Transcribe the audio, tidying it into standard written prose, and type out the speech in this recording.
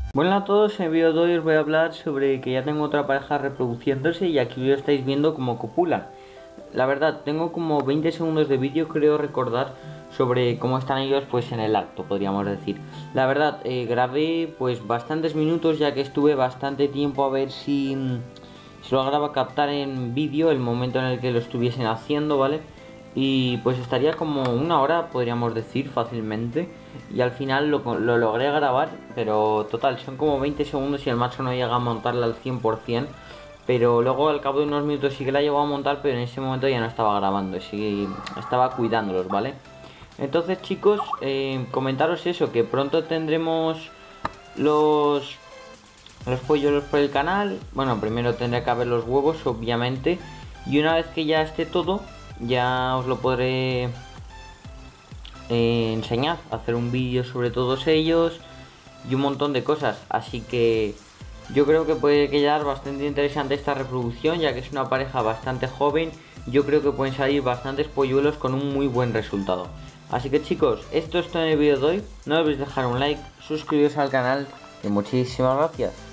Bueno a todos, en el vídeo de hoy os voy a hablar sobre que ya tengo otra pareja reproduciéndose y aquí lo estáis viendo como copulan. La verdad, tengo como 20 segundos de vídeo, creo recordar, sobre cómo están ellos pues en el acto, podríamos decir. La verdad, grabé pues bastantes minutos ya que estuve bastante tiempo a ver si lograba captar en vídeo el momento en el que lo estuviesen haciendo, ¿vale? Y pues estaría como una hora, podríamos decir, fácilmente. Y al final lo logré grabar, pero total, son como 20 segundos y el macho no llega a montarla al 100%. Pero luego al cabo de unos minutos sí que la llegó a montar, pero en ese momento ya no estaba grabando, sí estaba cuidándolos, ¿vale? Entonces chicos, comentaros eso, que pronto tendremos los, los polluelos por el canal. Bueno, primero tendré que haber los huevos, obviamente. Y una vez que ya esté todo, ya os lo podré enseñar, hacer un vídeo sobre todos ellos y un montón de cosas. Así que yo creo que puede quedar bastante interesante esta reproducción, ya que es una pareja bastante joven. Yo creo que pueden salir bastantes polluelos con un muy buen resultado. Así que chicos, esto es todo en el vídeo de hoy. No olvidéis dejar un like, suscribiros al canal y muchísimas gracias.